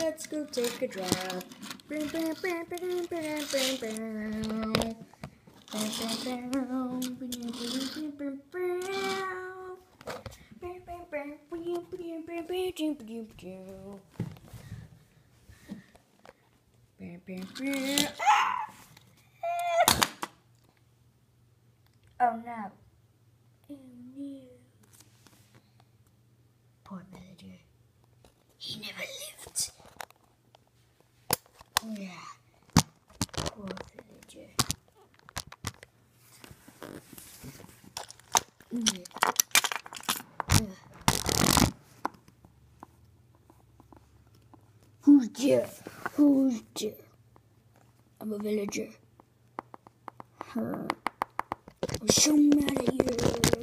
let's go take a drive. Oh no. Oh no. Poor villager. He never lived. Yeah. Poor villager. Who's Jeff? Who's Jeff? I'm a villager. I'm so mad at you.